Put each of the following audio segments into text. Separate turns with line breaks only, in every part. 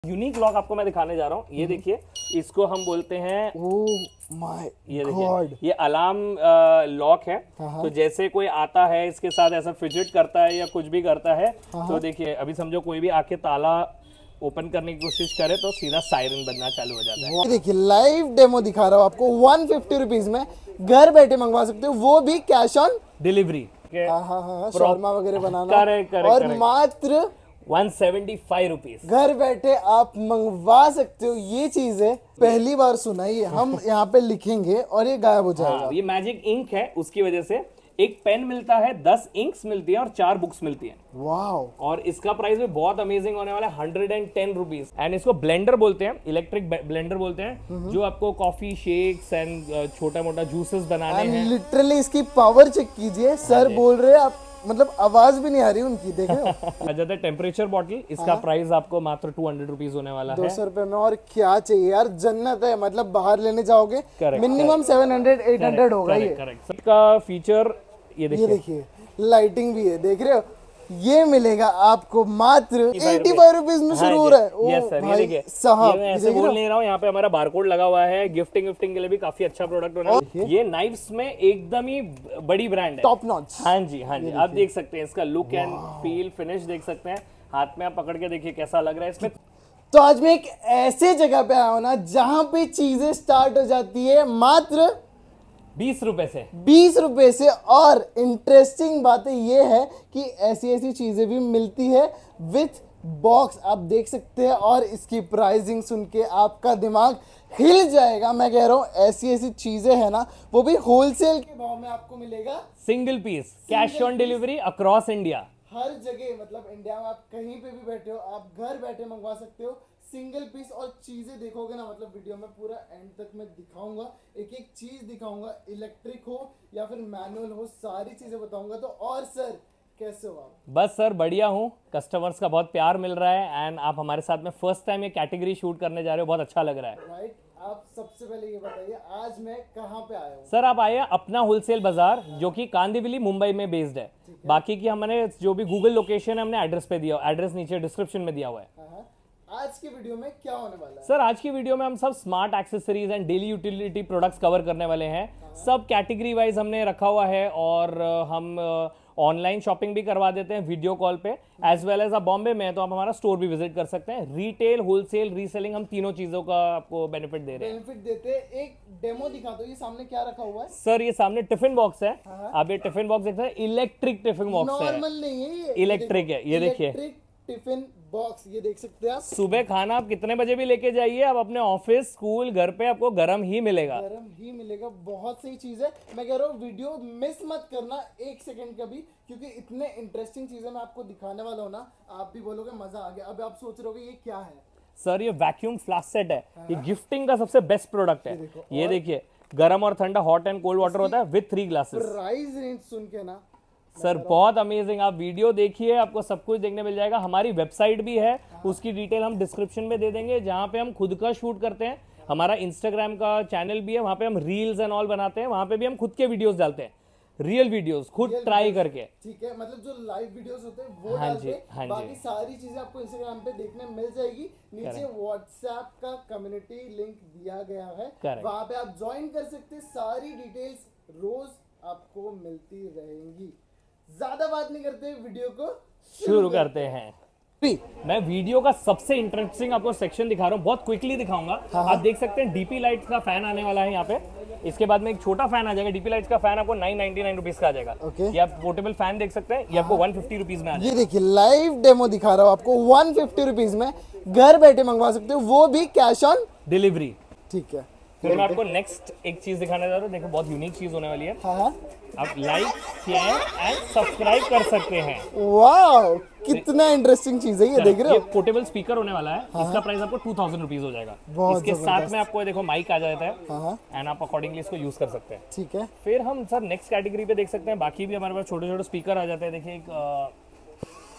Unique lock आपको मैं दिखाने जा रहा हूँ। ये देखिए, इसको हम बोलते हैं ये देखिए, ये अलार्म लॉक है। तो जैसे कोई आता है इसके साथ ऐसा फिजिट करता है या कुछ भी करता है तो देखिए, अभी समझो कोई भी आके ताला ओपन करने की कोशिश करे तो सीधा सायरन बजना चालू हो जाता है।
देखिए लाइव डेमो दिखा रहा हूँ आपको। 150 रुपीज में घर बैठे मंगवा सकते हो, वो भी कैश ऑन
डिलीवरी।
शॉर्मा वगैरह बनाना और मात्र
175 रुपीज
घर बैठे आप मंगवा सकते हो। ये चीज है पहली बार सुना, ये हम यहाँ पे लिखेंगे और ये गायब हो जाएगा।
ये मैजिक इंक है, उसकी वजह से एक पेन मिलता है, 10 इंक्स मिलती है और 4 बुक्स मिलती है।
वाओ।
और इसका प्राइस भी बहुत अमेजिंग होने वाला है, 110 रुपीज। एंड इसको ब्लेंडर बोलते हैं, इलेक्ट्रिक ब्लेंडर बोलते हैं, जो आपको कॉफी शेक्स एंड छोटा मोटा जूसेस बनाने हैं।
लिटरली इसकी पावर चेक कीजिए, सर बोल रहे हैं आप, मतलब आवाज भी नहीं आ रही उनकी, देखे।
टेम्परेचर बॉटल, इसका प्राइस आपको मात्र 200 रुपीज होने वाला है।
200 रुपए में और क्या चाहिए यार, जन्नत है। मतलब बाहर लेने जाओगे मिनिमम 700-800 होगा ये।
इसका फीचर ये
देखिए, लाइटिंग भी है, देख रहे हो। ये मिलेगा आपको मात्र 85 रुपीज में शुरू हो रहा है।
यस सर, ये देखिए साहब, मैं ऐसे बोल नहीं रहा हूँ, यहाँ पे हमारा बारकोड लगा हुआ है। गिफ्टिंग के लिए भी काफी अच्छा प्रोडक्ट होना है। ये नाइफ्स में एकदम ही बड़ी ब्रांड है,
टॉप नॉच।
हाँ जी हाँ जी, आप देख सकते हैं इसका लुक एंड फील, फिनिश देख सकते हैं। हाथ में आप पकड़ के देखिए कैसा लग रहा है इसमें।
तो आज मैं एक ऐसे जगह पे आया हूँ ना, जहाँ पे चीजें स्टार्ट हो जाती है मात्र
20 रुपए से।
20 रुपए से। और इंटरेस्टिंग बातें ये है कि ऐसी चीजें भी मिलती है विथ बॉक्स, आप देख सकते हैं। और इसकी प्राइसिंग सुन के आपका दिमाग हिल जाएगा। मैं कह रहा हूँ ऐसी चीजें है ना, वो भी होलसेल के भाव में आपको मिलेगा।
Single piece, cash on delivery across India,
हर जगह। मतलब इंडिया में आप कहीं पे भी बैठे हो, आप घर बैठे मंगवा सकते हो सिंगल पीस। और चीजें देखोगे ना, मतलब वीडियो में पूरा एंड तक मैं दिखाऊंगा, एक एक चीज दिखाऊंगा, इलेक्ट्रिक हो या फिर मैनुअल हो, सारी चीजें बताऊंगा। तो और सर कैसे हो आप?
बस सर बढ़िया हूँ, कस्टमर्स का बहुत प्यार मिल रहा है। एंड आप हमारे साथ में फर्स्ट टाइम ये कैटेगरी शूट करने जा रहे हो, बहुत अच्छा लग रहा है।
राइट। आप सबसे पहले ये बताइए आज मैं कहाँ पे आया हूँ?
सर आप आए अपना होलसेल बाजार, जो कि कांदिवली मुंबई में बेस्ड है। बाकी की हमने जो भी गूगल लोकेशन है हमने एड्रेस पे दिया, एड्रेस नीचे डिस्क्रिप्शन में दिया हुआ है।
आज की वीडियो में क्या होने वाला है?
सर आज की वीडियो में हम सब smart accessories and daily utility products cover करने वाले हैं। सब कैटेगरी वाइज हमने रखा हुआ है। और हम ऑनलाइन शॉपिंग भी करवा देते हैं वीडियो कॉल पे, एज वेल एज आप बॉम्बे में हैं तो आप हमारा स्टोर भी विजिट कर सकते हैं। रिटेल, होलसेल, रीसेलिंग, हम तीनों चीजों का आपको बेनिफिट दे रहे हैं।
बेनिफिट देते हैं। एक डेमो दिखा दो, ये सामने क्या रखा हुआ है?
सर ये सामने टिफिन बॉक्स है। आप ये टिफिन बॉक्स देख सकते हैं, इलेक्ट्रिक टिफिन बॉक्स है,
नॉर्मल नहीं है ये,
इलेक्ट्रिक है। ये देखिए
टिफिन बॉक्स, ये देख सकते हैं आप।
सुबह खाना आप कितने बजे भी लेके जाइए, आप अपने ऑफिस, स्कूल, घर पे आपको गरम ही मिलेगा।
गरम ही मिलेगा। बहुत सही चीज है। मैं कह रहा हूँ वीडियो मिस मत करना एक सेकंड का भी, क्योंकि इतने इंटरेस्टिंग चीजें मैं आपको दिखाने वाला हूँ ना, आप भी बोलोगे मजा आ गया। अब आप सोच रहे होगे ये क्या है?
सर ये वैक्यूम फ्लास्क सेट है। ये गिफ्टिंग का सबसे बेस्ट प्रोडक्ट है। ये देखिए, गरम और ठंडा, हॉट एंड कोल्ड वाटर होता है विद 3 ग्लासेस।
प्राइस रेंज सुन के ना
सर बहुत अमेजिंग, आप वीडियो देखिए, आपको सब कुछ देखने मिल जाएगा। हमारी वेबसाइट भी है, उसकी डिटेल हम डिस्क्रिप्शन में दे देंगे, जहां पे हम खुद का शूट करते हैं। हमारा इंस्टाग्राम का चैनल भी है, वहां पे हम रील्स एंड ऑल बनाते हैं। वहां पे भी हम खुद के वीडियोस डालते हैं, रियल वीडियोस, खुद ट्राई करके।
ठीक है, मतलब जो लाइव वीडियोस होते हैं वो डालते हैं। बाकी सारी चीजें आपको इंस्टाग्राम पे देखने मिल जाएगी। नीचे व्हाट्सएप का कम्युनिटी लिंक दिया गया है, वहां पे आप ज्वाइन कर सकते हैं। सारी डिटेल्स रोज आपको मिलती रहेंगी। ज्यादा बात नहीं करते, वीडियो को शुरू करते हैं।
मैं वीडियो का सबसे इंटरेस्टिंग आपको सेक्शन दिखा रहा हूँ, बहुत क्विकली दिखाऊंगा। आप देख सकते हैं डीपी लाइट्स का फैन आने वाला है यहाँ पे। इसके बाद में एक छोटा फैन आ जाएगा। डीपी लाइट्स का फैन आपको 999 रुपीज का आ जाएगा। ये आप पोर्टेबल फैन देख सकते हैं, ये आपको 150 रुपीज में आ जाएगा।
ये देखिए लाइव डेमो दिखा रहा हूँ आपको, 150 रुपीज में घर बैठे मंगवा सकते हो, वो भी कैश ऑन
डिलीवरी।
ठीक है।
फिर मैं आपको नेक्स्ट एक चीज दिखाने जा रहा हूँ। देखो बहुत यूनिक चीज होने वाली है। आप लाइक, शेयर एंड सब्सक्राइब कर सकते हैं।
वाह, कितना इंटरेस्टिंग चीज है ये, देख रहे हो?
ये पोर्टेबल स्पीकर होने वाला है। इसका प्राइस आपको 2000 रुपीज हो जाएगा। इसके साथ में आपको देखो माइक आ जाता है एंड आप अकॉर्डिंगली इसको यूज कर सकते हैं।
ठीक है।
फिर हम सर नेक्स्ट कैटेगरी पे देख सकते हैं, बाकी भी हमारे पास छोटे छोटे स्पीकर आ जाते हैं। देखिए एक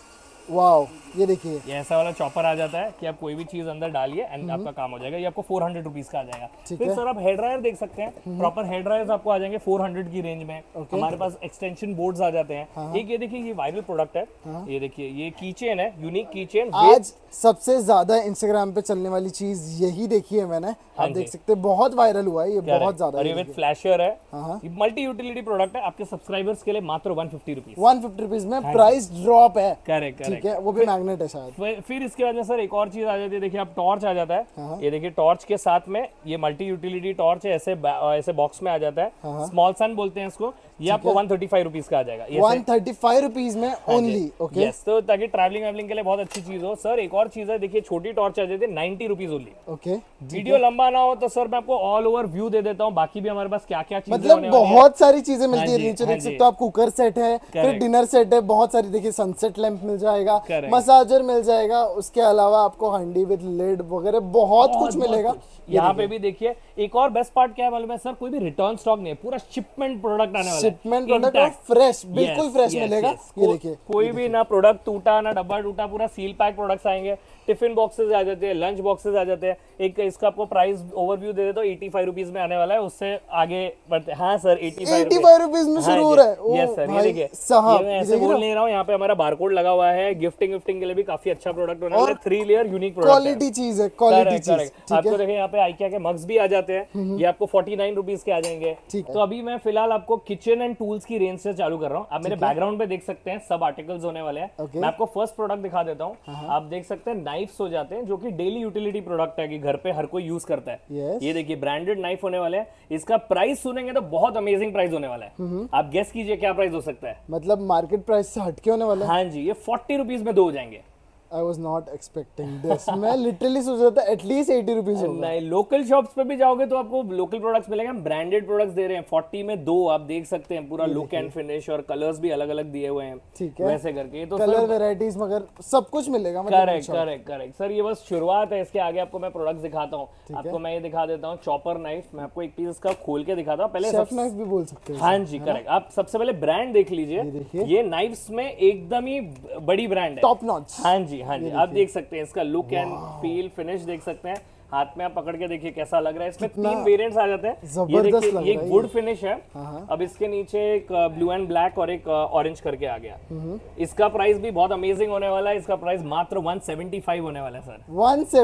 वाओ, ये देखिए
ये ऐसा वाला चॉपर आ जाता है कि आप कोई भी चीज अंदर डालिए एंड आपका काम हो जाएगा। ये आपको 400 रुपीज का आ जाएगा। फिर सर आप हेयर ड्रायर देख सकते हैं, प्रॉपर हेयर ड्रायर्स आपको आ जाएंगे 400 की रेंज में। हमारे पास एक्सटेंशन बोर्ड्स आ जाते हैं। एक ये देखिए ये वायरल प्रोडक्ट है, ये देखिए ये कीचेन है, यूनिक कीचेन।
आज सबसे ज्यादा इंस्टाग्राम पे चलने वाली चीज यही देखी है मैंने, आप देख सकते हैं बहुत वायरल हुआ है ये, बहुत ज्यादा।
और ये विद फ्लैशर है, ये मल्टी यूटिलिटी प्रोडक्ट है। आपके सब्सक्राइबर्स के लिए मात्र 150 रुपीज,
150 रुपीज में प्राइस ड्रॉप है।
करेक्ट,
ठीक है, वो भी मैग्नेट है शायद।
फिर इसके बाद में सर एक और चीज आ जाती है, देखिए आप टॉर्च आ जाता है। ये देखिए टॉर्च के साथ में ये मल्टी यूटिलिटी टॉर्च है, ऐसे बॉक्स में आ जाता है। स्मॉल सन बोलते हैं इसको। ये आपको 135 रुपीज का आ जाएगा।
135 रुपीज में ओनली। ओके,
यस, तो ताकि ट्रैवलिंग वैवलिंग के लिए बहुत अच्छी चीज हो। सर एक और चीज है, देखिए छोटी टॉर्च आ जाती है 90 रुपीज ओनली।
ओके,
वीडियो लंबा ना हो तो सर मैं आपको ऑल ओवर व्यू दे देता हूँ, बाकी भी हमारे पास क्या क्या चीजें
मतलब बहुत सारी चीजें मिलती है। नीचे देख सकते हो आप, कुकर सेट है, फिर डिनर सेट है, बहुत सारी देखिए सनसेट लैंप मिल जाएगा, मसाजर मिल जाएगा, उसके अलावा आपको हंडी विद लिड वगैरह बहुत कुछ मिलेगा।
यहाँ पे भी देखिए एक और बेस्ट पार्ट क्या है मालूम है सर, कोई भी रिटर्न स्टॉक नहीं है, पूरा शिपमेंट प्रोडक्ट आने वाला है।
शिपमेंट प्रोडक्ट और फ्रेश, बिल्कुल फ्रेश मिलेगा। ये देखिए
कोई भी ना प्रोडक्ट टूटा ना डब्बा टूटा, पूरा सील पैक प्रोडक्ट्स आएंगे। टिफिन बॉक्सेस आ जाते हैं, लंच बॉक्सेस आ जाते हैं। एक इसका आपको प्राइस ओवरव्यू दे देता हूं, 85 रुपीज में आने वाला है, उससे आगे बढ़ते। हाँ सर
85 रुपीज में शुरू हो रहा है।
यस सर, ये देखिए ये मैं ऐसे बोल नहीं रहा हूँ, यहाँ पे हमारा बारकोड लगा हुआ है। गिफ्टिंग के लिए भी काफी अच्छा प्रोडक्ट होने वाला है। 3 लेयर यूनिक प्रोडक्ट,
क्वालिटी चीज है, क्वालिटी चीज।
आपको देखिए यहाँ पे आइकिया के मग्स भी आ जाते हैं, ये आपको 49 रुपीज के आ जाएंगे। तो अभी मैं फिलहाल आपको किचन एंड टूल्स की रेंज से चालू कर रहा हूँ। आप मेरे बैकग्राउंड पे देख सकते हैं सब आर्टिकल्स होने वाले हैं। मैं आपको फर्स्ट प्रोडक्ट दिखा देता हूँ। आप देख सकते हैं नाइफ्स हो जाते हैं, जो कि डेली यूटिलिटी प्रोडक्ट है कि घर पे हर कोई यूज करता है। ये देखिए ब्रांडेड नाइफ होने वाले हैं। इसका प्राइस सुनेंगे तो बहुत अमेजिंग प्राइस होने वाला है। आप गेस कीजिए क्या प्राइस हो सकता है।
मतलब मार्केट प्राइस से हटके होने वाला है।
हाँ जी, ये 40 रुपीज में 2 हो जाएंगे।
I was not expecting this. मैं लिटरली सोच रहा था एटलीस्ट 80 रुपीज होगा।
नहीं, लोकल शॉप्स पे भी जाओगे तो आपको लोकल प्रोडक्ट्स मिलेंगे। ब्रांडेड प्रोडक्ट्स दे रहे हैं 40 में 2। आप देख सकते हैं पूरा लुक एंड फिनिश, और कलर्स भी अलग अलग दिए हुए हैं।
ठीक है,
वैसे करके तो
कलर वेराइटीज मगर सब कुछ मिलेगा।
करेक्ट सर, ये बस शुरुआत है। इसके आगे आपको मैं प्रोडक्ट्स दिखाता हूँ। आपको मैं ये दिखा देता हूँ चॉपर नाइफ। मैं आपको एक पीस इसका खोल के दिखाता हूँ। पहले
शेफ नाइफ भी बोल सकते हैं।
हाँ जी करेक्ट। आप सबसे पहले ब्रांड देख लीजिए। ये नाइफ्स में एकदम ही बड़ी ब्रांड है,
टॉप नॉच।
हाँ जी, आप देख सकते हैं इसका लुक एंड फील, फिनिश देख सकते हैं। हाथ में आप पकड़ के देखिए कैसा लग रहा है। इसमें 3 वेरिएंट्स आ जाते हैं। ये देखिए ये वुड फिनिश है। अब इसके नीचे एक ब्लू एंड ब्लैक और एक ऑरेंज करके आ गया। इसका प्राइस भी बहुत अमेजिंग होने वाला है। इसका प्राइस मात्र 175 होने वाला है सर।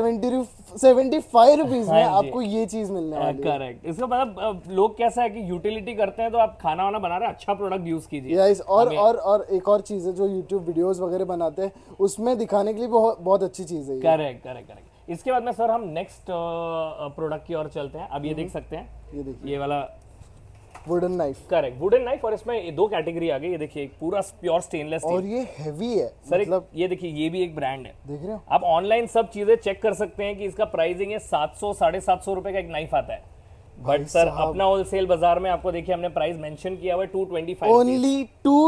175 रुपीज में आपको ये चीज मिलने वाली है।
करेक्ट। इसका मतलब लोग कैसा है कि यूटिलिटी करते हैं, तो आप खाना वाना बना रहे हैं, अच्छा प्रोडक्ट यूज कीजिए।
और एक और चीज है जो यूट्यूब वीडियोस वगैरह बनाते हैं उसमें दिखाने के लिए बहुत अच्छी चीज है।
करेक्ट। इसके बाद में सर हम नेक्स्ट प्रोडक्ट की ओर चलते हैं। अब ये देख सकते हैं,
ये देखिए
ये वाला
wooden knife.
Correct, wooden knife. और इसमें 2 कैटेगरी आ गई। ये देखिए पूरा प्योर स्टेनलेस
और ये हेवी है
सर। मतलब ये देखिए ये भी एक ब्रांड है,
देख रहे हो
आप ऑनलाइन सब चीजें चेक कर सकते हैं कि इसका प्राइसिंग है 700 750 रुपए का एक नाइफ आता है। बट सर अपना होलसेल बाजार में आपको देखिए हमने प्राइस मेंशन किया हुआ है 225।
ओनली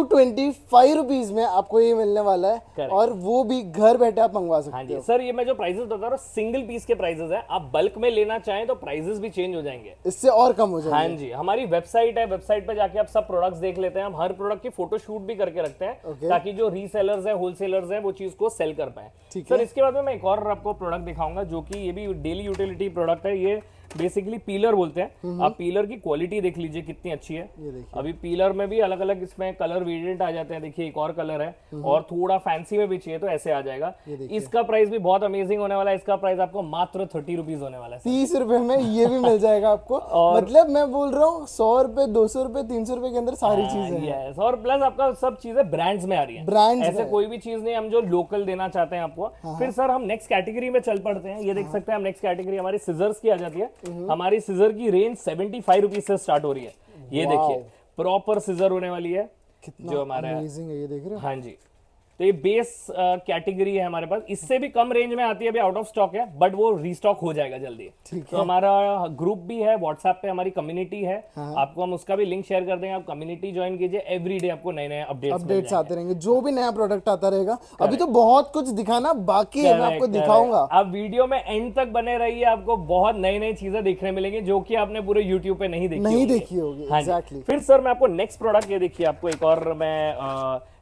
225 रुपीज में आपको ये मिलने वाला है। Correct. और वो भी घर बैठे आप मंगवा सकते हो।
सर ये मैं जो प्राइसेस बता रहा हूँ सिंगल पीस के प्राइसेस है। आप बल्क में लेना चाहें तो प्राइसेस भी चेंज हो जाएंगे,
इससे और कम हो जाएंगे।
हाँ जी, हमारी वेबसाइट है, वेबसाइट पे जाके आप सब प्रोडक्ट्स देख लेते हैं। हम हर प्रोडक्ट की फोटो शूट भी करके रखते हैं ताकि जो रीसेलर्स है, होलसेलर्स है, वो चीज को सेल कर पाए। सर इसके बाद में मैं एक और आपको प्रोडक्ट दिखाऊंगा जो कि ये भी डेली यूटिलिटी प्रोडक्ट है। ये बेसिकली पीलर बोलते हैं। आप पीलर की क्वालिटी देख लीजिए कितनी अच्छी है। अभी पीलर में भी अलग अलग इसमें कलर वेरिएंट आ जाते हैं। देखिए एक और कलर है और थोड़ा फैंसी में भी चाहिए तो ऐसे आ जाएगा। इसका प्राइस भी बहुत अमेजिंग होने वाला है। इसका प्राइस आपको मात्र 30 रुपीज होने वाला है।
30 रुपए में ये भी मिल जाएगा आपको। मतलब मैं बोल रहा हूँ 100 रुपए, 200 रुपए, 300 रुपए के अंदर सारी चीजें हैं।
और प्लस आपका सब चीजें ब्रांड्स में आ रही है।
ब्रांड्स
ऐसे कोई भी चीज नहीं हम जो लोकल देना चाहते हैं आपको। फिर सर हम नेक्स्ट कैटेगरी में चल पड़ते हैं। ये देख सकते हैं हम नेक्स्ट कैटेगरी हमारी सिजर्स की आ जाती है। हमारी सिजर की रेंज 75 रुपीज से स्टार्ट हो रही है। ये देखिए प्रॉपर सिजर होने वाली है जो हमारा
अमेजिंग है। ये देख रहे हो?
हाँ जी, तो ये बेस कैटेगरी है हमारे पास। इससे भी कम रेंज में आती है, अभी आउट ऑफ स्टॉक है, बट वो रीस्टॉक हो जाएगा जल्दी। तो हमारा ग्रुप भी है व्हाट्सएप पे, हमारी कम्युनिटी है। आपको हम उसका भी लिंक शेयर कर देंगे। आप कम्युनिटी ज्वाइन कीजिए, एवरीडे आपको नए नए अपडेट्स
आते रहेंगे। जो भी नया प्रोडक्ट आता रहेगा। अभी तो बहुत कुछ दिखाना बाकी है, मैं आपको दिखाऊंगा।
आप वीडियो में एंड तक बने रहिए, आपको बहुत नई नई चीजें देखने मिलेंगी जो कि आपने पूरे यूट्यूब पे नहीं देखी होगी।
होगी।
फिर सर मैं आपको नेक्स्ट प्रोडक्ट ये देखिए, आपको एक और मैं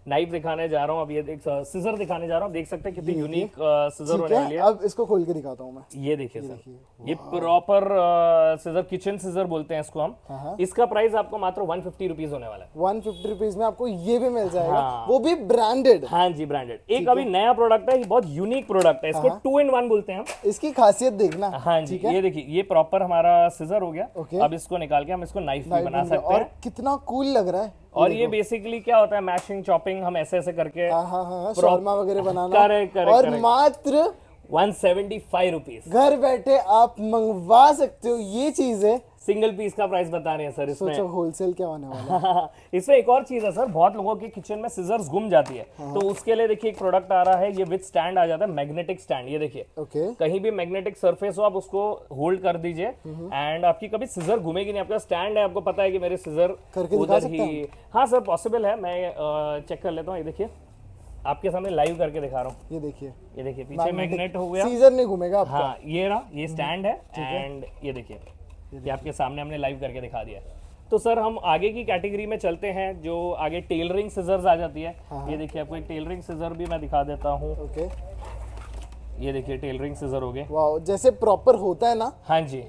नाइफ दिखाने जा रहा हूँ, अब ये देख सिजर दिखाने जा रहा हूँ, देख सकते हैं कितनी यूनिक सिजर होने वाली है।
अब इसको खोल के दिखाता हूँ मैं।
ये देखिए सर, ये प्रॉपर सिजर, किचन सिजर बोलते हैं इसको हम। इसका प्राइस आपको मात्र 150 रुपीज होने वाला है।
150 रुपीज में आपको ये भी मिल जाएगा, वो भी ब्रांडेड।
हाँ जी, ब्रांडेड। एक अभी नया प्रोडक्ट है, ये बहुत यूनिक प्रोडक्ट है, इसको 2-in-1 बोलते हैं हम।
इसकी खासियत देखना।
हाँ जी, ये देखिए, ये प्रॉपर हमारा सिजर हो गया। अब इसको निकाल के हम इसको नाइफ भी बना सकते हैं।
और कितना कूल लग रहा है।
और ये बेसिकली क्या होता है, मैशिंग, चॉपिंग, हम ऐसे ऐसे करके
शॉर्मा वगैरह बनाना। और मात्र
175 रुपीज
घर बैठे आप मंगवा सकते हो ये चीजें।
सिंगल पीस का प्राइस बता रहे हैं सर इसमें।
सोचो होलसेल क्या होने वाला है।
इसमें एक और चीज है सर, बहुत लोगों के किचन में सिजर्स गुम जाती है, तो उसके लिए देखिए एक प्रोडक्ट आ रहा है, ये विद स्टैंड आ जाता है, मैग्नेटिक स्टैंड। ये देखिए, कहीं भी मैग्नेटिक सरफेस हो, आप उसको होल्ड कर दीजिए एंड आपकी कभी सिजर घूमेगी नहीं। आपका स्टैंड है, आपको पता है कि मेरे सिजर उधर ही। हाँ सर, पॉसिबल है, मैं चेक कर लेता हूँ। ये देखिए, आपके सामने लाइव करके दिखा रहा हूँ।
ये देखिए,
पीछे मैग्नेट हो गया,
सीजर नहीं घूमेगा आपका।
हाँ, ये रहा, ये स्टैंड है एंड ये देखिए, ये आपके सामने हमने लाइव करके दिखा दिया। तो सर हम आगे की कैटेगरी में चलते हैं, जो आगे टेलरिंग सिजर्स आ जाती है। ये देखिए, आपको एक टेलरिंग सिजर भी मैं दिखा देता हूँ। ये देखिए, टेलरिंग सिजर हो गए, वाओ,
जैसे प्रॉपर होता है ना।
हाँ जी,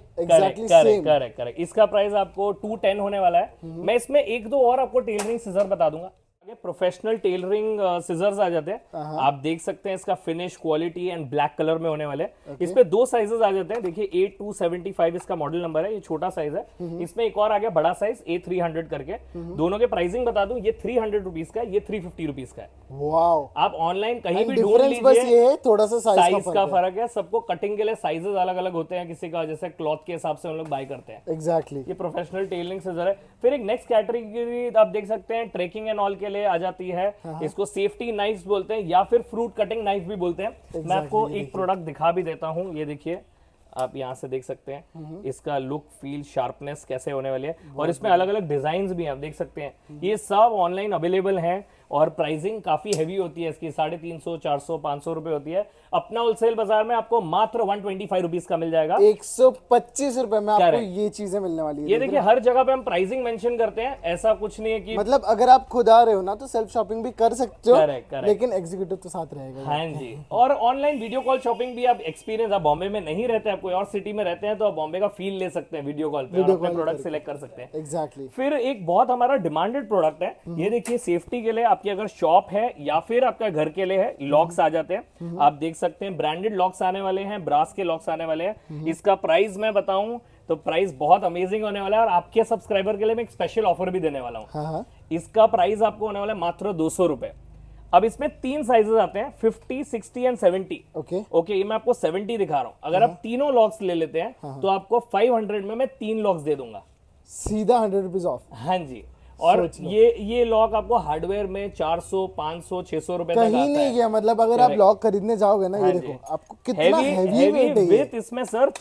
करेक्ट।
इसका प्राइस आपको 210 होने वाला है। मैं इसमें एक दो और आपको टेलरिंग सिजर बता दूंगा। प्रोफेशनल टेलरिंग सिजर्स आ जाते हैं, आप देख सकते हैं इसका finish, quality and black colour में होने वाले। इसमें दो साइजेस आ जाते हैं, देखिए A275 इसका मॉडल नंबर है, ये छोटा साइज है। इसमें एक और आ गया बड़ा साइज A300 करके। दोनों के प्राइसिंग बता दूं, ये 300 रुपीज का है, ये 350 रुपीज का है।
वाओ,
आप ऑनलाइन कहीं भी ढूंढ लीजिए,
बस ये है थोड़ा सा साइज
का फर्क है। सबको कटिंग के लिए साइजेस अलग अलग होते हैं, किसी का जैसे क्लॉथ के हिसाब से हम लोग बाय करते हैं।
एग्जैक्टली,
ये प्रोफेशनल टेलरिंग सिजर है। फिर एक नेक्स्ट कैटेगरी आप देख सकते हैं, ट्रेकिंग एंड ऑल के लिए आ जाती है। इसको सेफ्टी नाइफ बोलते हैं या फिर फ्रूट कटिंग नाइफ भी बोलते हैं। मैं आपको एक प्रोडक्ट दिखा भी देता हूं, ये देखिए, आप यहाँ से देख सकते हैं इसका लुक, फील, शार्पनेस कैसे होने वाली है। और इसमें अलग अलग डिजाइन भी आप देख सकते हैं। ये सब ऑनलाइन अवेलेबल हैं और प्राइसिंग काफी हैवी होती है इसकी, 350, 400, 500 रुपए होती है। अपना होलसेल बाजार में आपको मात्र 125 रुपीज का मिल जाएगा।
125 रुपए में आपको ये चीजें मिलने वाली है।
ये देखिए, हर जगह पे हम प्राइसिंग मेंशन करते हैं, ऐसा कुछ नहीं है कि
मतलब अगर आप खुद आ रहे हो ना तो सेल्फ शॉपिंग भी कर सकते हो, लेकिन एग्जीक्यूटिव तो साथ रहेगा।
हाँ जी, और ऑनलाइन वीडियो कॉल शॉपिंग भी आप एक्सपीरियंस, आप बॉम्बे में नहीं रहते, आप कोई और सिटी में रहते हैं, तो आप बॉम्बे का फील ले सकते हैं वीडियो कॉल पे, अपने प्रोडक्ट सिलेक्ट कर सकते हैं।
एग्जैक्टली।
फिर एक बहुत हमारा डिमांडेड प्रोडक्ट है, ये देखिए, सेफ्टी के लिए आपकी अगर शॉप है या फिर आपका घर के लिए है, लॉक्स आ जाते हैं। आप देख सकते हैं ब्रांडेड लॉक्स आने वाले हैं, ब्रास के लॉक्स आने वाले हैं। इसका प्राइस मैं बताऊं तो प्राइस बहुत अमेजिंग होने वाला है, और आपके सब्सक्राइबर के लिए मैं एक स्पेशल ऑफर भी देने वाला हूं। इसका प्राइस आपको होने वाला है मात्र 200 रुपए। अब इसमें 3 साइजेस आते हैं, 50, 60 एंड 70। ओके, ये मैं आपको 70 दिखा रहा हूं। अगर आप तीनों लॉक्स ले लेते हैं तो आपको 500 में मैं 3 लॉक्स दे दूंगा,
सीधा 100 रुपीज ऑफ।
हाँ जी, और ये लॉक आपको हार्डवेयर में 400, 500, 600 रुपए
कहीं नहीं गया। मतलब अगर आप लॉक खरीदने जाओगे ना, ये देखो आपको कितना हेवी वेट है ये।
इसमें सर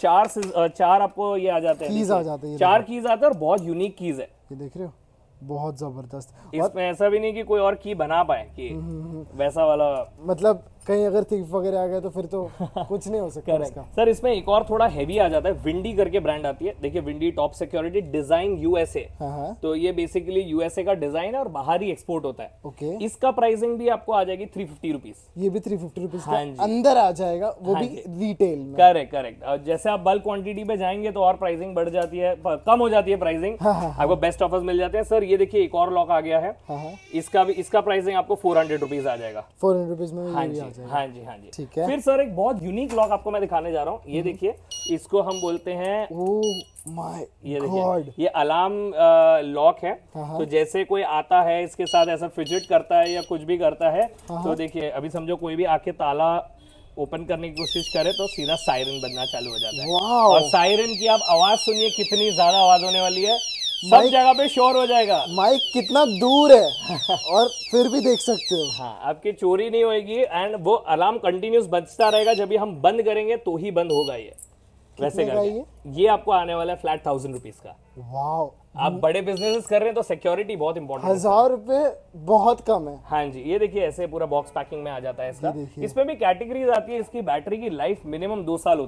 4 आपको ये आ जाते हैं,
कीज आ जाते हैं,
4 कीज आते हैं और बहुत यूनिक कीज है।
ये देख रहे हो, बहुत जबरदस्त।
इसमें ऐसा भी नहीं कि कोई और की बना पाए कि वैसा वाला,
मतलब कहीं अगर थीफ वगैरह आ गया तो फिर तो कुछ नहीं हो सकता इसका।
सर इसमें एक और थोड़ा हेवी आ जाता है, विंडी करके ब्रांड आती है, देखिए, windy top security design USA। तो ये बेसिकली USA का डिजाइन है और बाहर ही एक्सपोर्ट होता है। इसका प्राइसिंग भी आपको आ जाएगी 350 रुपीज।
ये भी 350 रुपीज का अंदर आ जाएगा, वो भी रिटेल में।
करेक्ट। जैसे आप बल्क क्वांटिटी पे जाएंगे तो और प्राइसिंग बढ़ जाती है, कम हो जाती है प्राइसिंग, आपको बेस्ट ऑफर्स मिल जाते हैं। सर ये देखिए, एक और लॉक आ गया है, इसका प्राइसिंग आपको 400 रुपीज आ जाएगा।
400 रुपीज में?
हाँ जी,
ठीक है।
फिर सर एक बहुत यूनिक लॉक आपको मैं दिखाने जा रहा हूँ, ये देखिए, इसको हम बोलते हैं,
ये देखिए,
ये अलार्म लॉक है। तो जैसे कोई आता है इसके साथ ऐसा फिजिट करता है या कुछ भी करता है, तो देखिए, अभी समझो कोई भी आके ताला ओपन करने की कोशिश करे तो सीधा सायरन बजना चालू हो जाता है। और सायरन की आप आवाज सुनिए, कितनी ज्यादा आवाज होने वाली है, सब जगह पे शोर हो जाएगा।
माइक कितना दूर है और फिर भी देख सकते हो।
हाँ, आपकी चोरी नहीं होगी एंड वो अलार्म कंटिन्यूस बजता रहेगा, जब भी हम बंद करेंगे तो ही बंद होगा ये। वैसे ये आपको आने वाला है फ्लैट 1000 रुपीज का।
वाओ,
आप बड़े बिजनेसेस कर रहे हैं तो सिक्योरिटी बहुत इंपॉर्टेंट है।
1000 रुपए बहुत कम है।
हाँ जी, ये देखिए, ऐसे पूरा बॉक्स पैकिंग में आ जाता है इसका। इसमें भी कैटेगरीज आती है, इसकी बैटरी की लाइफ मिनिमम 2 साल होती है।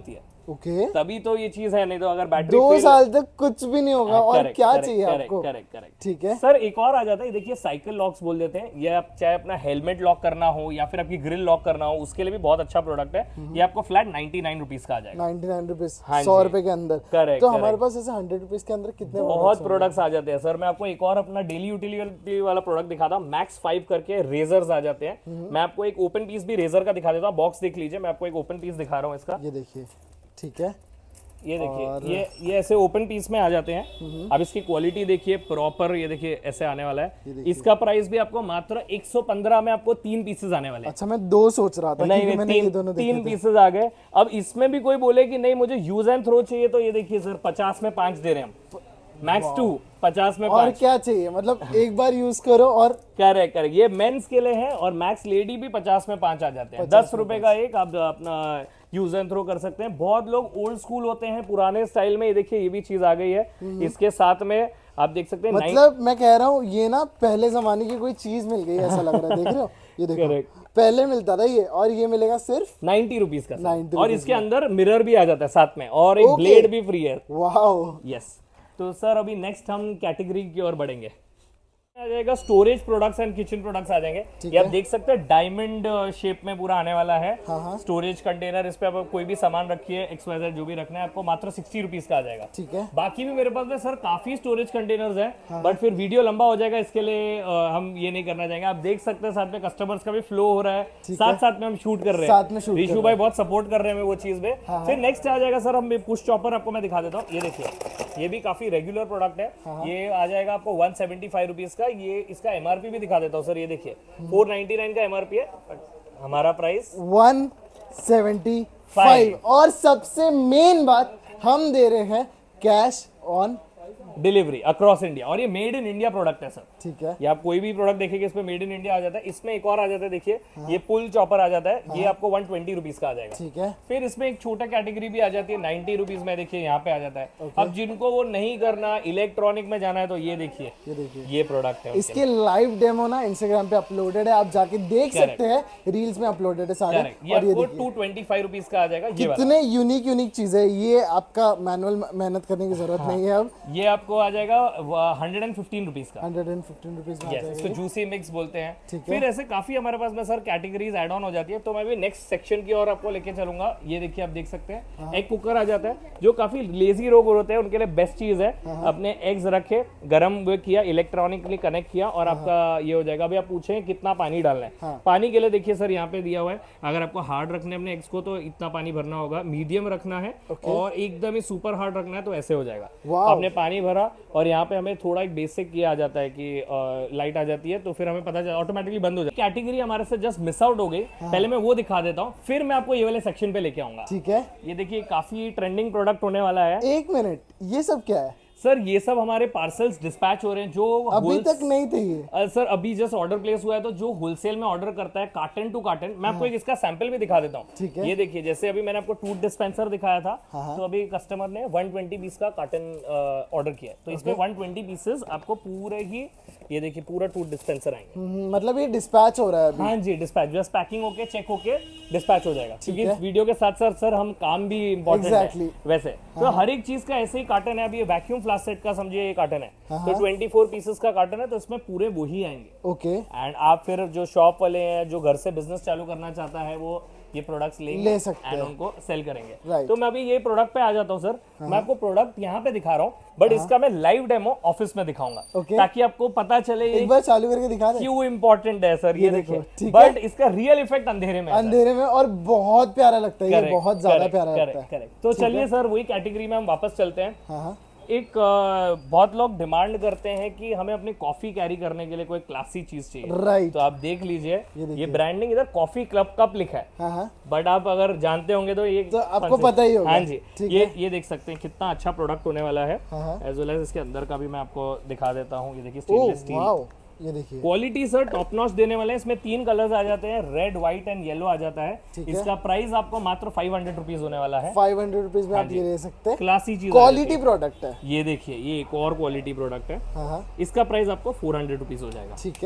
ओके
तभी तो ये चीज है, नहीं तो अगर बैटरी
2 साल तक कुछ भी नहीं होगा। और क्या चाहिए आपको?
करेक्ट।
ठीक है
सर, एक और आ जाता है, देखिए साइकिल लॉक्स बोल देते हैं। ये आप चाहे अपना हेलमेट लॉक करना हो या फिर आपकी ग्रिल लॉक करना हो, उसके लिए भी बहुत अच्छा प्रोडक्ट है। ये आपको फ्लैट 99 रुपीज का आ जाएगा।
99 रुपीज, 100 रुपए के अंदर।
करेक्ट।
तो हमारे पास ऐसे 100 रुपीज के अंदर कितने
बहुत प्रोडक्ट्स आ जाते हैं सर। मैं आपको एक और अपना डेली यूटिलिटी वाला प्रोडक्ट दिखाता हूँ। मैक्स 5 करके रेजर्स आ जाते हैं। मैं आपको एक ओपन पीस भी रेजर का दिखा देता हूँ। बॉक्स देख लीजिए, मैं आपको एक ओपन पीस दिखा रहा हूँ इसका।
ये देखिए, ठीक है,
ये देखिए, ये ऐसे ओपन पीस में आ जाते हैं। अब इसकी क्वालिटी देखिए प्रॉपर, ये देखिए ऐसे आने वाला है। इसका प्राइस भी आपको मात्र 115 में आपको 3 पीसेस आने वाले हैं।
अच्छा, मैं 2 सोच रहा था।
नहीं, मैंने 3 पीसेस आ गए। अब इसमें भी कोई बोले कि नहीं मुझे यूज एंड थ्रो चाहिए, तो ये देखिए सर 50 में 5 दे रहे हैं हम। मैक्स 2 50 में 5।
और क्या चाहिए, मतलब एक बार यूज करो। और
करेक्ट, ये मेंस के लिए है। और मैक्स लेडी भी 50 में 5 आ जाते हैं। 10 रुपए का एक आप अपना यूज एंड थ्रो कर सकते हैं। बहुत लोग ओल्ड स्कूल होते हैं, पुराने स्टाइल में। ये देखिए, ये भी चीज आ गई है। इसके साथ में आप देख सकते हैं,
मतलब मैं कह रहा हूँ ये ना पहले जमाने की कोई चीज मिल गई ऐसा लग रहा है। देख रहे हो, ये देखो, पहले मिलता था ये, और ये मिलेगा सिर्फ
90 रुपीज का।
90
और इसके अंदर मिरर भी आ जाता है साथ में, और एक ब्लेड भी फ्री है।
Wow,
yes. तो सर अभी नेक्स्ट हम कैटेगरी की ओर बढ़ेंगे। आ जाएगा storage products and kitchen products आ जाएंगे। ये आप देख सकते हैं डायमंड शेप में पूरा आने वाला है। स्टोरेज कंटेनर, इस पे आप कोई भी सामान रखिए, XYZ जो भी रखना है, आपको मात्र 60 रुपीज का आ जाएगा।
ठीक है।
बाकी भी मेरे पास में सर काफी स्टोरेज कंटेनर्स हैं, बट फिर वीडियो लंबा हो जाएगा, इसके लिए हम ये नहीं करना चाहेंगे। आप देख सकते हैं साथ में कस्टमर्स का भी फ्लो हो रहा है, साथ में हम शूट कर रहे हैं। ऋषु भाई बहुत सपोर्ट कर रहे हैं वो चीज में। फिर नेक्स्ट आ जाएगा सर, हम पुश चॉपर आपको मैं दिखा देता हूँ। ये देखिए, ये भी काफी रेगुलर प्रोडक्ट है। ये आ जाएगा आपको 175 रुपीज का। ये इसका MRP भी दिखा देता हूँ सर। ये देखिए 499 का MRP है, हमारा प्राइस
175। और सबसे मेन बात, हम दे रहे हैं cash on
delivery across India. और ये मेड इन इंडिया प्रोडक्ट है सर।
ठीक है।
ये आप कोई भी प्रोडक्ट देखेंगे इसमें मेड इन इंडिया आ जाता है। इसमें एक और आ जाता है, देखिए ये पुल चॉपर आ जाता है। ये आपको 120 रुपीज का आ जाएगा।
ठीक है।
फिर इसमें एक छोटा कैटेगरी भी आ जाती है 90 रुपीज में। देखिए यहाँ पे आ जाता है। अब जिनको वो नहीं करना, इलेक्ट्रॉनिक में जाना है, तो ये देखिए, ये प्रोडक्ट है।
इसके लाइव डेमो ना इंस्टाग्राम पे अपलोडेड है, आप जाके देख सकते हैं। रील्स में अपलोडेड है सारे।
ये आपको 225 रुपीज का आ जाएगा।
कितने यूनिक चीज है ये, आपका मैनुअल मेहनत करने की जरूरत नहीं है। अब
ये आपको आ जाएगा 115 रुपीज का।
115 रुपीज में
इसको जूसी मिक्स बोलते हैं। फिर ऐसे काफी हमारे पास में सर कैटेगरीज ऐड ऑन हो जाती है। तो मैं भी नेक्स्ट सेक्शन की ओर आपको लेके चलूंगा। ये देखिए, आप देख सकते हैं एग कुकर आ जाता है, जो काफी लेजी लोग होते हैं उनके लिए बेस्ट चीज है। अपने एग्स रखे, गरम किया, इलेक्ट्रॉनिकली कनेक्ट किया, और आपका ये हो जाएगा। अभी आप पूछे कितना पानी डालना है। पानी के लिए देखिए सर यहाँ पे दिया हुआ है। अगर आपको हार्ड रखने अपने एग्स को, तो इतना पानी भरना होगा। मीडियम रखना है, और एकदम ही सुपर हार्ड रखना है, तो ऐसे हो जाएगा। आपने पानी भरा, और यहाँ पे हमें थोड़ा एक बेसिक ये आ जाता है कि लाइट आ जाती है, तो फिर हमें पता चला ऑटोमेटिकली बंद हो जाए। कैटेगरी हमारे से जस्ट मिस आउट हो गई। पहले मैं वो दिखा देता हूँ, फिर मैं आपको ये वाले सेक्शन पे लेके आऊंगा।
ठीक है।
ये देखिए काफी ट्रेंडिंग प्रोडक्ट होने वाला है।
1 मिनट, ये सब क्या है
सर? ये सब हमारे पार्सल्स डिस्पैच हो रहे हैं, जो
अभी तक नहीं थे ये।
सर अभी जस्ट ऑर्डर प्लेस हुआ है, तो जो होलसेल में ऑर्डर करता है कार्टन टू कार्टन, मैं आपको एक इसका सैंपल भी दिखा देता हूँ। ये देखिए, जैसे अभी मैंने आपको टूथ डिस्पेंसर दिखाया था, तो अभी कस्टमर ने 120 पीस का कार्टन ऑर्डर किया है। तो इसमें 120 पीसेस आपको पूरे ही, ये देखिए, पूरा टूथ डिस्पेंसर आएंगे।
मतलब ये डिस्पैच हो रहा है अभी?
हाँ जी, डिस्पैच, जस्ट पैकिंग होके चेक होके डिस्पैच हो जाएगा। क्योंकि इस वीडियो के साथ साथ सर हम काम भी इम्पोर्टेंट है वैसे। तो हर एक चीज का ऐसे ही कार्टन है। अभी ये वैक्यूम फ्लास्क सेट का समझिए कार्टन है, तो 24 पीसेस का कार्टन है, तो इसमें पूरे वही आएंगे।
ओके।
एंड आप फिर जो शॉप वाले हैं, जो घर से बिजनेस चालू करना चाहता है, वो ये प्रोडक्ट्स ले सकते हैं, उनको सेल करेंगे। तो मैं अभी ये प्रोडक्ट पे आ जाता हूँ सर। मैं आपको प्रोडक्ट यहाँ पे दिखा रहा हूँ, बट इसका मैं लाइव डेमो ऑफिस में दिखाऊंगा, ताकि आपको पता चले
एक बार चालू करके दिखा दे
क्यों इम्पोर्टेंट है सर। ये देखिए, बट इसका रियल इफेक्ट अंधेरे में,
और बहुत प्यारा लगता है। ये बहुत ज्यादा प्यारा लगता है।
तो चलिए सर, वही कैटेगरी में हम वापस चलते हैं। एक बहुत लोग डिमांड करते हैं कि हमें अपनी कॉफी कैरी करने के लिए कोई क्लासी चीज चाहिए।
राइट।
तो आप देख लीजिए, ये ब्रांडिंग इधर कॉफी क्लब कप लिखा है, बट आप अगर जानते होंगे तो ये
तो आपको पता ही होगा।
हाँ जी, ये देख सकते हैं कितना अच्छा प्रोडक्ट होने वाला है। एज वेल एज इसके अंदर का भी मैं आपको दिखा देता हूँ। ये देखिए, स्टेनलेस स्टील,
ये देखिए
क्वालिटी सर टॉप नॉच देने वाले हैं। इसमें 3 कलर्स आ जाते हैं, रेड, व्हाइट एंड येलो आ जाता है। इसका प्राइस आपको मात्र 500 रुपीज होने वाला है।
500 रुपीज में आप ये ले सकते हैं।
क्लासी चीज,
क्वालिटी प्रोडक्ट है।
ये देखिए, ये एक और क्वालिटी प्रोडक्ट है। इसका प्राइस आपको 400 रुपीज हो जाएगा।
ठीक है।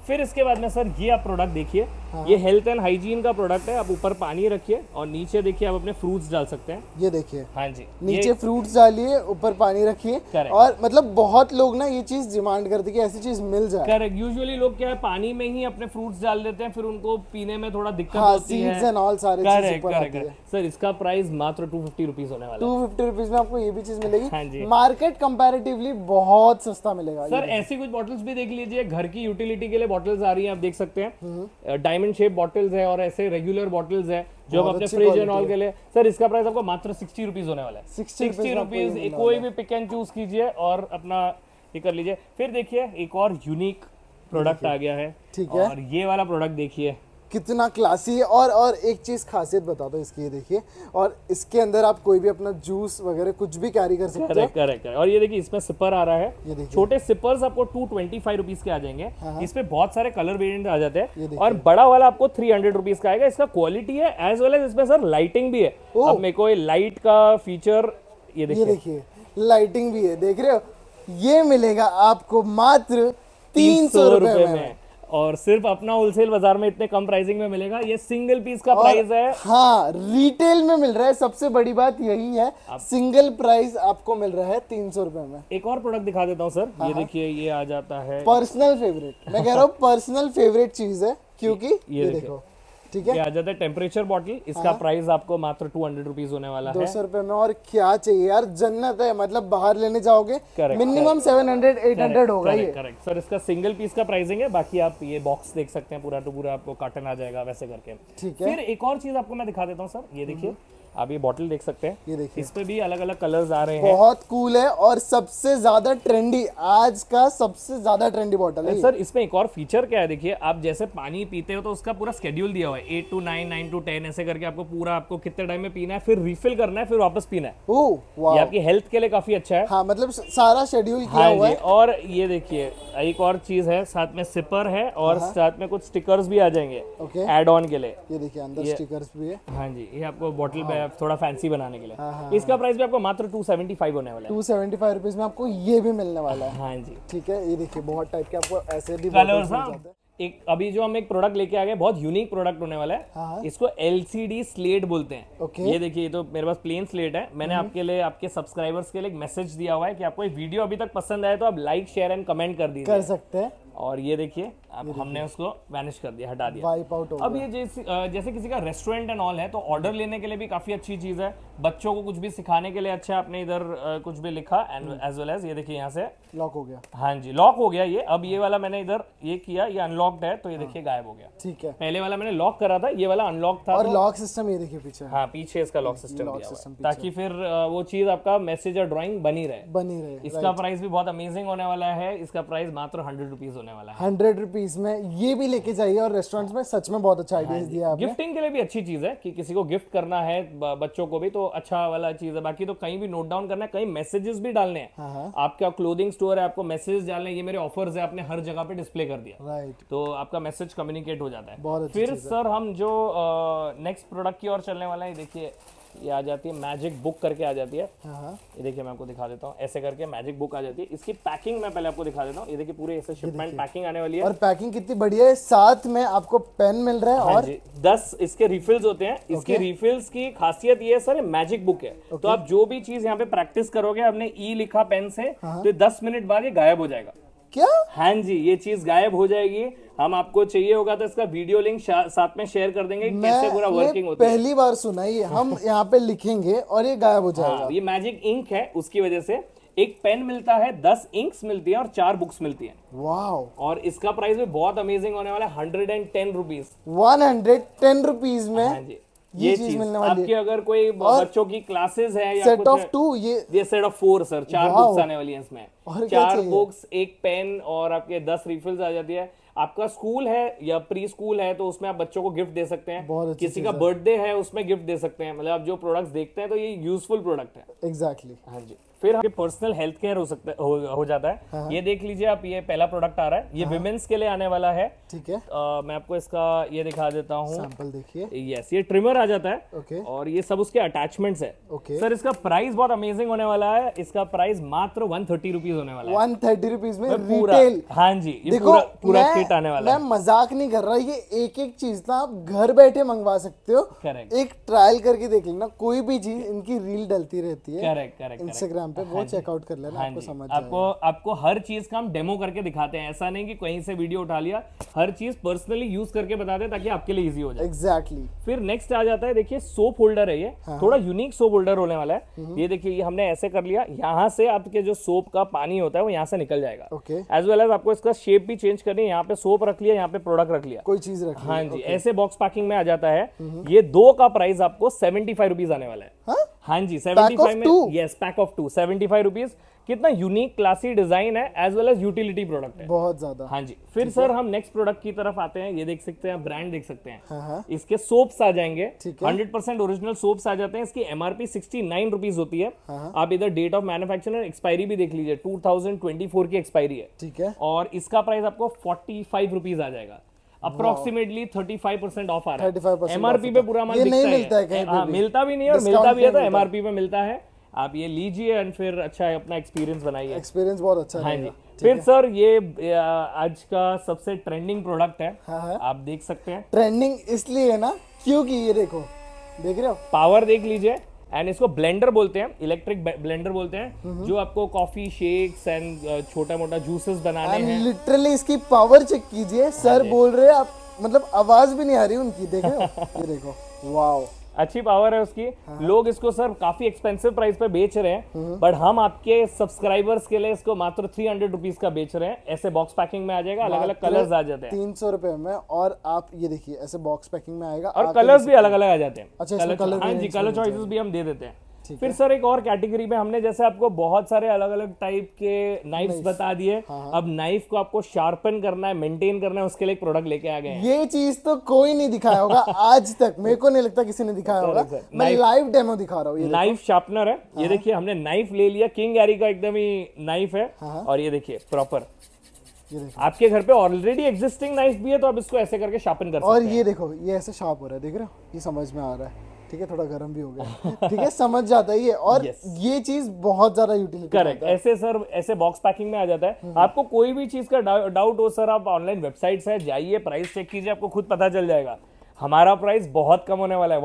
फिर इसके बाद में सर ये आप प्रोडक्ट देखिए, ये हेल्थ एंड हाइजीन का प्रोडक्ट है। आप ऊपर पानी रखिए और नीचे देखिए आप अपने फ्रूट्स डाल सकते हैं।
ये देखिए,
हाँ जी,
नीचे फ्रूट्स डालिए, ऊपर पानी रखिए। और मतलब बहुत लोग ना ये चीज डिमांड करते कि ऐसी चीज मिल जाए।
करेक्ट, यूजुअली लोग क्या है पानी में ही अपने फ्रूट्स डाल देते हैं, फिर उनको पीने में थोड़ा दिक्कत होती है।
सीड्स एंड ऑल सारे चीज ऊपर आती है।
सर इसका प्राइस मात्र 250 रुपीज होने वाला है।
250 रुपीज में आपको ये भी चीज मिलेगी।
हाँ जी,
मार्केट कंपैरेटिवली बहुत सस्ता मिलेगा।
सर ऐसी कुछ बॉटल्स भी देख लीजिए, घर की यूटिलिटी के लिए बॉटल्स आ रही हैं, आप देख सकते हैं। डायमंड शेप बॉटल्स है और ऐसे रेगुलर बॉटल्स है जो आप अपने फ्रिज एंड ऑल के लिए। सर इसका प्राइस आपको मात्र 60 रुपीज होने वाला है। 60 रुपीज, कोई भी पिक एंड चूज कीजिए और अपना ये कर लीजिए। फिर देखिए एक और यूनिक प्रोडक्ट आ गया है,
ठीक है।
और ये वाला प्रोडक्ट देखिए
कितना क्लासी है। और एक चीज खासियत बता दो इसकी, ये देखिए, और इसके अंदर आप कोई भी अपना जूस वगैरह कुछ भी कैरी कर सकते हैं।
करेक्ट। और ये देखिए इसमें सिपर आ रहा है, छोटे सिपर्स आपको 225 रुपीज के आ जाएंगे। इसमें बहुत सारे कलर वेरिएंट आ जाते हैं, और बड़ा वाला आपको 300 रुपीज का आएगा। इसका क्वालिटी है एज वेल एज इसमें सर लाइटिंग भी है। अब मेरे को लाइट का फीचर ये देखिए
लाइटिंग भी है, देख रहे हो। ये मिलेगा आपको मात्र 300 रुपए में,
और सिर्फ अपना होलसेल बाजार में इतने कम प्राइसिंग में मिलेगा। ये सिंगल पीस का प्राइस है।
हाँ, रिटेल में मिल रहा है, सबसे बड़ी बात यही है। सिंगल प्राइस आपको मिल रहा है 300 रुपए में।
एक और प्रोडक्ट दिखा देता हूँ सर, ये देखिए, ये आ जाता है
पर्सनल फेवरेट। मैं कह रहा हूँ पर्सनल फेवरेट चीज है, क्योंकि ये देखो, ठीक है,
ये आ जाता है टेम्परेचर बॉटल। इसका प्राइस आपको मात्र 200 रुपीज होने वाला है।
200 रुपए में। और क्या चाहिए यार, जन्नत है। मतलब बाहर लेने जाओगे मिनिमम 700-800 होगा ये।
करेक्ट सर, इसका सिंगल पीस का प्राइसिंग है। बाकी आप ये बॉक्स देख सकते हैं, पूरा तो पूरा आपको कार्टन आ जाएगा वैसे करके।
ठीक है।
फिर एक और चीज आपको मैं दिखा देता हूँ सर, ये देखिए, आप ये बॉटल देख सकते हैं,
ये देखिए,
इस पे भी अलग अलग कलर्स आ रहे हैं।
बहुत कूल है और सबसे ज्यादा ट्रेंडी, आज का सबसे ज्यादा ट्रेंडी बॉटल है
सर। इसमें एक और फीचर क्या है, देखिए, आप जैसे पानी पीते हो तो उसका पूरा स्केड्यूल दिया हुआ है, 8 to 9, 9 to 10 ऐसे करके आपको पूरा, आपको कितने टाइम में पीना है, फिर रिफिल करना है, फिर वापस पीना है। ये आपकी हेल्थ के लिए काफी अच्छा है।
हाँ, मतलब सारा शेड्यूल किया हुआ है।
और ये देखिए एक और चीज है, साथ में सिपर है और साथ में कुछ स्टिकर्स भी आ जाएंगे एड ऑन के लिए।
ये देखिए अंदर स्टिकर्स भी है।
हाँ जी, ये आपको बॉटल में थोड़ा फैंसी बनाने के लिए। इसका प्राइस भी आपको मात्र 275 होने वाला है।
275 रुपीज में आपको ये भी मिलने वाला है।
हाँ जी,
ठीक है। ये देखिए बहुत टाइप के आपको ऐसे भी
कलर्स। एक अभी जो हम एक प्रोडक्ट लेके आ गए, बहुत यूनिक प्रोडक्ट होने वाला है। इसको LCD स्लेट बोलते हैं। ये देखिए, ये तो मेरे पास प्लेन स्लेट है। मैंने आपके लिए, आपके सब्सक्राइबर्स के लिए एक मैसेज दिया हुआ है कि आपको ये वीडियो अभी तक पसंद आए तो आप लाइक, शेयर एंड कमेंट कर दीजिए,
कर सकते हैं।
और ये देखिए, अब हमने उसको वैनिश कर दिया, हटा दिया,
वाइप आउट हो
अब ये जैसे किसी का रेस्टोरेंट एंड ऑल है तो ऑर्डर लेने के लिए भी काफी अच्छी चीज है। बच्चों को कुछ भी सिखाने के लिए अच्छा है। आपने इधर कुछ भी लिखा एंड एज वेल एज ये देखिए यहाँ से
लॉक हो गया।
हाँ जी, लॉक हो गया ये। अब ये वाला मैंने इधर ये किया, ये अनलॉक्ड है, तो ये देखिए गायब हो गया।
ठीक है।
पहले वाला मैंने लॉक करा था, ये वाला अनलॉक था।
और लॉक सिस्टम ये देखिए पीछे।
हाँ, पीछे इसका लॉक सिस्टम दिया हुआ है, ताकि फिर वो चीज आपका मैसेज और ड्राइंग बनी रहे। इसका प्राइस भी बहुत अमेजिंग होने वाला है। इसका प्राइस मात्र 100 रुपीज होने वाला है।
100 रुपीज में ये भी लेके जाइए। और रेस्टोरेंट्स में सच में बहुत अच्छा आइडिया दिया आपने।
गिफ्टिंग के लिए भी अच्छी चीज है कि किसी को गिफ्ट करना है, बच्चों को भी, तो अच्छा वाला चीज है। बाकी तो कहीं भी नोट डाउन करना है, कहीं मैसेजेस भी डालने हैं। आपका क्लोथिंग स्टोर है, आपको मैसेज डालने, ये मेरे ऑफर्स है, आपने हर जगह पे डिस्प्ले कर दिया, राइट, तो आपका मैसेज कम्युनिकेट हो जाता है। फिर सर हम जो नेक्स्ट प्रोडक्ट की ओर चलने वाला है, देखिए ये आ जाती है मैजिक बुक करके आ जाती है। ये देखिए मैं आपको दिखा देता हूँ, ऐसे करके मैजिक बुक आ जाती है। इसकी पैकिंग मैं पहले आपको दिखा देता हूँ। ये देखिए पूरे ऐसे शिपमेंट पैकिंग आने वाली है, और
पैकिंग कितनी बढ़िया है। साथ में आपको पेन मिल रहा है, और
10 इसके रिफिल्स होते हैं। इसके रिफिल्स की खासियत ये है सर, मैजिक बुक है, तो आप जो भी चीज यहाँ पे प्रैक्टिस करोगे, आपने ई लिखा पेन से, तो 10 मिनट बाद ये गायब हो जाएगा।
क्या?
हाँ जी, ये चीज गायब हो जाएगी। हम आपको चाहिए होगा तो इसका वीडियो लिंक साथ में शेयर कर देंगे, कैसे पूरा वर्किंग होती है।
पहली बार सुना ये। हम यहाँ पे लिखेंगे और ये गायब हो जाएगा।
हाँ, ये मैजिक इंक है, उसकी वजह से एक पेन मिलता है, 10 इंक्स मिलती है और 4 बुक्स मिलती है।
वाओ।
और इसका प्राइस भी बहुत अमेजिंग होने वाला है, 110 रुपीज।
110 रुपीज में।
हाँ जी, ये चीज मिलने वाली है। आपकी अगर कोई बच्चों की क्लासेस है या
सेट ऑफ 2, ये
सेट ऑफ 4 सर, 4 बुक्स आने वाली है इसमें। 4 बुक्स, एक पेन और आपके 10 रिफिल्स आ जाती है। आपका स्कूल है या प्री स्कूल है तो उसमें आप बच्चों को गिफ्ट दे सकते हैं। किसी का बर्थडे है उसमें गिफ्ट दे सकते हैं। मतलब आप जो प्रोडक्ट्स देखते हैं तो ये यूजफुल प्रोडक्ट है।
एग्जैक्टली।
हाँ जी। फिर आपके पर्सनल हेल्थ केयर हो जाता है। ये देख लीजिए आप, ये पहला प्रोडक्ट आ रहा है, ये विमेंस के लिए आने वाला है।
ठीक है,
मैं आपको इसका ये दिखा देता हूँ,
सैंपल देखिए।
यस, ये ट्रिमर आ जाता है।
ओके।
और ये सब उसके अटैचमेंट्स है।
ओके
सर, इसका प्राइस बहुत अमेजिंग होने वाला है। इसका प्राइस मात्र 130 रुपीज होने वाला है।
130 रुपीज में रिटेल।
हाँ जी, ये
देखो
पूरा किट आने वाला है।
मैं मजाक नहीं कर रहा, ये एक एक चीज ना आप घर बैठे मंगवा सकते हो।
करेक्ट।
एक ट्रायल करके देख लेना, कोई भी चीज इनकी रील डलती रहती है।
करेक्ट
इंस्टाग्राम पे वो चेकआउट कर लेना, आपको समझ जाएगा।
आपको हर चीज का हम डेमो करके दिखाते हैं। ऐसा नहीं कि कहीं से वीडियो उठा लिया, हर चीज पर्सनली यूज करके बताते हैं ताकि आपके लिए इजी हो जाए।
एग्जैक्टली।
फिर नेक्स्ट आ जाता है, देखिए सोप होल्डर है। ये थोड़ा यूनिक सोप होल्डर होने वाला है। ये देखिए, ये हमने ऐसे कर लिया, यहाँ से आपके जो सोप का पानी होता है वो यहाँ से निकल जाएगा।
ओके।
एज वेल एज आपको इसका शेप भी चेंज करनी है। यहाँ पे सोप रख लिया, यहाँ पे प्रोडक्ट रख लिया,
कोई चीज रख लिया।
हाँ जी, ऐसे बॉक्स पैकिंग में आ जाता है। ये दो का प्राइस आपको 75 रुपीज आने वाला है। हाँ जी, 75 में। Yes, pack of 2, 75 rupees. कितना यूनिक क्लासी डिजाइन है, as well as utility product है,
बहुत ज्यादा।
हाँ जी। फिर सर हम नेक्स्ट प्रोडक्ट की तरफ आते हैं। ये देख सकते हैं, ब्रांड देख सकते हैं। इसके सोप्स आ जाएंगे, 100% ओरिजिनल सोप्स आ जाते हैं। इसकी एमआरपी 69 रुपीज होती है। आप इधर डेट ऑफ मैन्युफैक्चर, एक्सपायरी भी देख लीजिए, 2024 की एक्सपायरी है।
ठीक है।
और इसका प्राइस आपको 45 रुपीज आ जाएगा। अप्रोक्सीमेटली 35% ऑफ आ रहा है। एमआरपी पे पूरा माल
नहीं मिलता है,
हाँ, मिलता भी नहीं है, और मिलता भी है तो एमआरपी पे मिलता है। आप ये लीजिए एंड फिर अच्छा है, अपना एक्सपीरियंस बनाइए।
एक्सपीरियंस बहुत अच्छा है।
हाँ जी। फिर सर ये आज का सबसे ट्रेंडिंग प्रोडक्ट है। आप देख सकते हैं।
ट्रेंडिंग इसलिए है ना क्योंकि ये देखो, देख रहे हो,
पावर देख लीजिए। एंड इसको ब्लेंडर बोलते हैं, इलेक्ट्रिक ब्लेंडर बोलते हैं, जो आपको कॉफी शेक्स एंड छोटा मोटा जूसेस बनाने हैं।
लिटरली इसकी पावर चेक कीजिए। सर बोल रहे हैं आप, मतलब आवाज भी नहीं आ रही उनकी, देख रहे हो। ये देखो, वाओ,
अच्छी पावर है उसकी। लोग इसको सर काफी एक्सपेंसिव प्राइस पे बेच रहे हैं, बट हम आपके सब्सक्राइबर्स के लिए इसको मात्र 300 रुपीज का बेच रहे हैं। ऐसे बॉक्स पैकिंग में आ जाएगा, अलग अलग कलर्स आ जाते हैं
300 रुपए में। और आप ये देखिए, ऐसे बॉक्स पैकिंग में आएगा,
और कलर्स भी अलग अलग आ जाते हैं।
अच्छा,
हाँ जी, कलर चॉइसेस भी हम दे देते हैं। फिर सर एक और कैटेगरी में हमने जैसे आपको बहुत सारे अलग अलग टाइप के नाइफ्स बता दिए। अब नाइफ को आपको शार्पन करना है, मेंटेन करना है, उसके लिए एक प्रोडक्ट लेके आ गए हैं।
ये चीज तो कोई नहीं दिखाया होगा आज तक, मेरे को नहीं लगता किसी ने दिखाया होगा। मैं लाइव डेमो दिखा रहा हूँ।
नाइफ शार्पनर है। ये देखिए, हमने नाइफ ले लिया, किंग एरी का एकदम ही नाइफ है। और ये देखिए प्रॉपर, आपके घर पे ऑलरेडी एग्जिस्टिंग नाइफ भी है, तो आप इसको ऐसे करके शार्पन कर सकते हैं।
और ये देखो, ये ऐसे शार्प हो रहा है, देख रहे हो, ये समझ में आ रहा है। ठीक है, थोड़ा गर्म भी हो गया। ठीक है, समझ जाता है ये। और ये चीज बहुत ज्यादा यूटिलिटी।
करेक्ट। ऐसे सर, ऐसे बॉक्स पैकिंग में आ जाता है। आपको कोई भी चीज का डाउट हो सर, आप ऑनलाइन वेबसाइट है जाइए, प्राइस चेक कीजिए, आपको खुद पता चल जाएगा। हमारा प्राइस बहुत कम होने वाला है,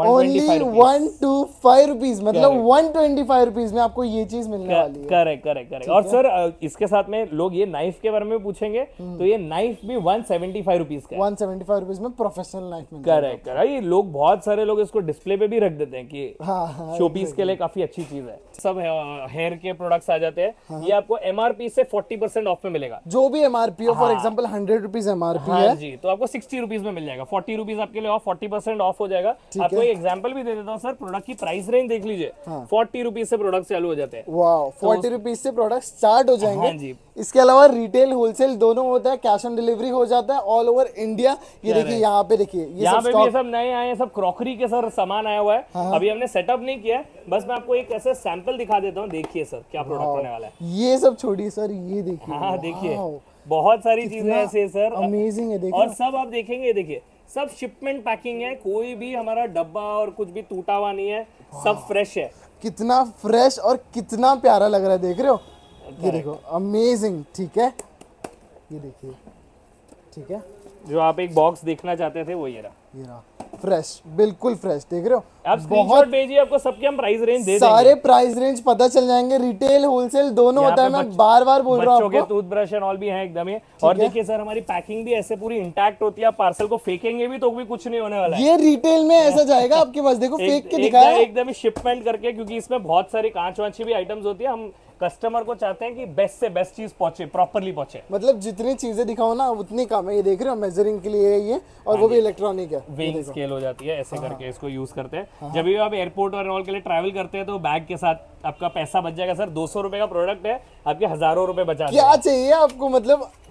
125 रुपीज, मतलब 125 रुपीज में आपको ये चीज मिलने वाली है।
करेक्ट। और सर इसके साथ में लोग ये नाइफ के बारे में पूछेंगे, तो ये नाइफ भी 175 रुपीज का है।
175 रुपीज में प्रोफेशनल नाइफ मिलता है।
करेक्ट। ये लोग, बहुत सारे लोग इसको डिस्प्ले पे भी रख देते हैं कि शोपीस के लिए काफी अच्छी चीज है। सब हेयर के प्रोडक्ट्स आ जाते हैं। ये आपको एमआरपी से 40% ऑफ में मिलेगा।
जो भी एमआरपी हो, फॉर एग्जाम्पल 100 रुपीज एमआरपी है
जी, तो आपको 60 रुपीज में मिल जाएगा। 40 रुपीज आपके लिए 40% ऑफ हो जाएगा। आपको एक एग्जांपल भी दे देता हूँ सर, प्रोडक्ट की प्राइस रेंज देख लीजिए। 40 रुपीज से प्रोडक्ट चालू हो जाते हैं।
वाओ, 40 रुपीज से प्रोडक्ट स्टार्ट हो जाएंगे।
हाँ जी।
इसके अलावा रिटेल होलसेल दोनों होता है, कैश ऑन डिलीवरी हो जाता है ऑल ओवर इंडिया। ये देखिए, यहाँ पे देखिए,
यहाँ पे भी सब नए आए हैं, सब क्रॉकरी के सर सामान आया हुआ है। अभी हमने सेटअप नहीं किया है, बस मैं आपको एक ऐसे सैंपल दिखा देता हूँ। देखिए सर, क्या प्रोडक्ट होने वाला है।
ये सब छोड़िए सर, ये देखिए।
हाँ, देखिए बहुत सारी चीजें ऐसे सर,
अमेजिंग है। देखिए,
और सब आप देखेंगे, देखिए सब शिपमेंट पैकिंग है, कोई भी हमारा डब्बा और कुछ भी टूटा हुआ नहीं है, सब फ्रेश है।
कितना फ्रेश और कितना प्यारा लग रहा है, देख रहे हो। ये देखो, अमेजिंग। ठीक है, ये देखिए, ठीक है,
जो आप एक बॉक्स देखना चाहते थे वो ये रहा,
फ्रेश, बिल्कुल फ्रेश, देख रहे हो।
आप स्क्रीनशॉट भेजिए, आपको सबके हम प्राइस रेंज दे देंगे।
सारे प्राइस रेंज पता चल जाएंगे, रिटेल होलसेल दोनों होता है। मैं बार बार बोल रहा हूँ,
बच्चों के टूथब्रश एंड ऑल भी हैं एकदम ही। और देखिए सर, हमारी पैकिंग भी ऐसे पूरी इंटैक्ट होती है। आप पार्सल को फेंकेंगे भी तो भी कुछ नहीं होने वाला है।
ये रिटेल में ऐसा जाएगा आपके पास, देखो फेंक के दिखाया
एकदम ही शिपमेंट करके, क्योंकि इसमें बहुत सारी कांच वांच भी आइटम्स होती है। हम कस्टमर को चाहते हैं कि बेस्ट से बेस्ट चीज पहुंचे, प्रॉपर्ली पहुंचे।
मतलब जितनी चीजें दिखाओ ना उतनी कम है। ये देख रहे हो, मेजरिंग के लिए ये, और वो भी इलेक्ट्रॉनिक है।
वेइंग स्केल हो जाती है, ऐसे करके इसको यूज करते हैं। जब भी आप एयरपोर्ट और ऑल के लिए ट्रैवल करते हैं, तो बैग के साथ आपका पैसा बच जाएगा सर। 200 रुपए का प्रोडक्ट है, आपके हजारों रुपए बचा
क्या चाहिए आपको, मतलब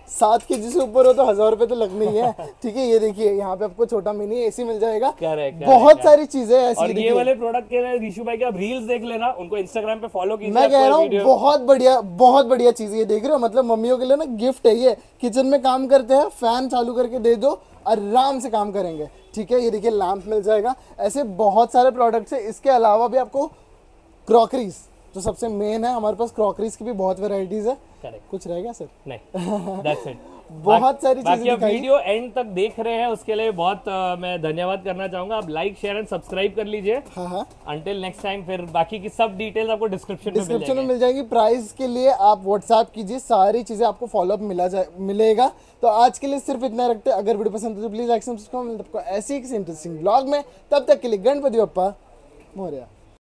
7 kg से ऊपर हो तो 1000 रुपए तो लगने ही है। ठीक है, ये देखिए यहाँ पे आपको छोटा मिनी एसी मिल जाएगा। बहुत सारी चीजें ऐसी।
और ये वाले प्रोडक्ट के लिए ऋषु भाई के आप रील्स देख लेना, उनको इंस्टाग्राम पे फॉलो कीजिए।
मैं कह रहा हूँ बहुत बढ़िया चीज ये देख रहे हो, मतलब मम्मियों के लिए ना गिफ्ट है ये। किचन में काम करते हैं, फैन चालू करके दे दो, आराम से काम करेंगे। ठीक है, ये देखिए लैंप मिल जाएगा। ऐसे बहुत सारे प्रोडक्ट्स है। इसके अलावा भी आपको क्रॉकरीज, जो सबसे मेन है, हमारे पास क्रॉकरीज की भी बहुत वैरायटीज है। कुछ रह गया सर?
नहीं, दैट्स इट।
बहुत सारी चीजें
आप वीडियो एंड तक देख रहे हैं उसके लिए बहुत मैं धन्यवाद करना चाहूंगा। आप लाइक शेयर एंड सब्सक्राइब कर लीजिए। अंटिल नेक्स्ट टाइम, फिर बाकी की सब डिटेल्स आपको डिस्क्रिप्शन में
मिल जाएंगी। प्राइस के लिए आप व्हाट्सएप कीजिए, सारी चीजें आपको फॉलोअप मिलेगा। तो आज के लिए सिर्फ इतना रखते हैं। अगर वीडियो पसंद है तो प्लीज लाइक सब्सक्राइब। ऐसी इंटरेस्टिंग ब्लॉग में, तब तक के लिए गणपति बप्पा मोरया।